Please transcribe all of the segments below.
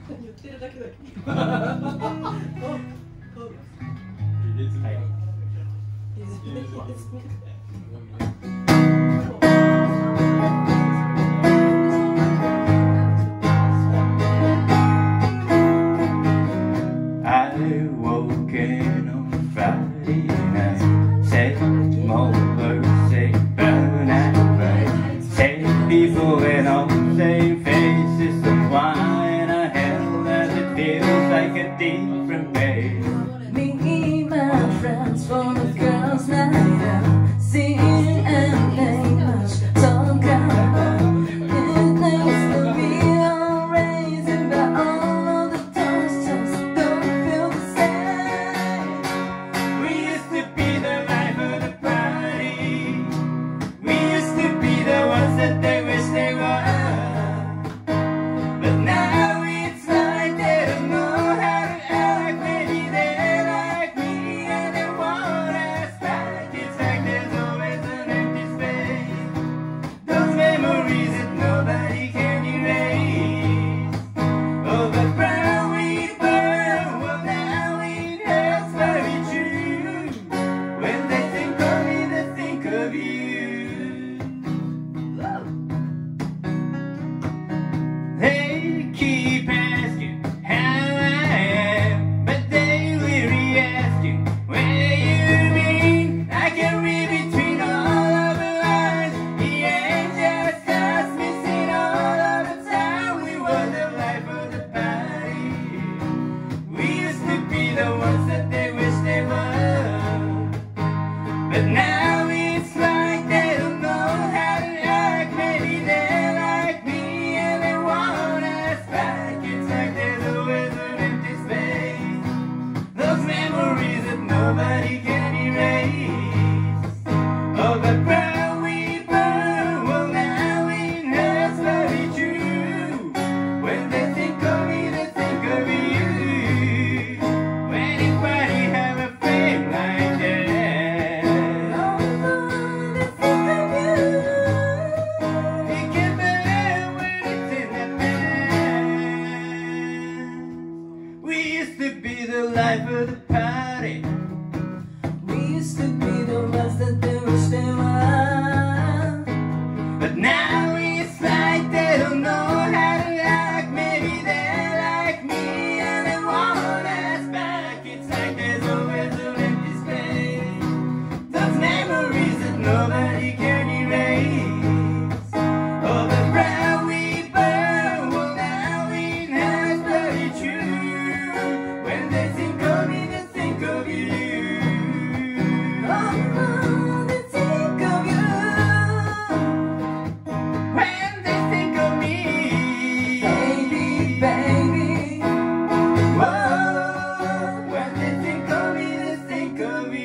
言ってるだけだけど。 入れ墨。 I woke in on Friday night, said more, say burn out right, say people in all same faces, so why in a hell that it feels like a different place. Me and my friends for the girls' night out, sing and play much talk out. It needs to be raising, but all of the tones just don't feel the same. We used to be the life of the party. We used to be the ones that they wish they were. But now it's like they don't know how to act. Maybe they like me and they want us back. It's like there's always an empty space. Those memories that nobody can erase. Oh, but brown we burn. Well, now it hurts very true. When they think of me, they think of you. They keep asking how I am, but they really asking where you been. I can read between all of the lines. It ain't just us missing all of the time. We were the life of the party. We used to be the ones that they wish they were. But now it's like they don't know how to act. Maybe they like me and they want us back. It's like there's always an empty space. Those memories that nobody can erase. Oh, but brown we burn. Well, now it hurts very true. When they think of me, they think of you. When anybody have a flame like that. They think of you. You can believe when it's in the past. We used to be the life of the party. We used to be the ones that they wish they were. But now it's like they don't know how to act. Maybe they like me and they want us back. It's like there's always an empty space. Those memories that nobody can erase. Oh, the brown we burn. Well, now it has very true. When they think of me, they think of you. Oh, they think of you. When they think of me, Baby, baby. whoa, when they think of me, they think of you.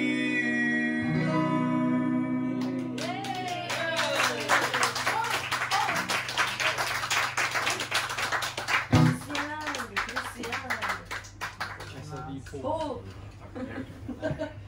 Cristiano. Essa de Oh.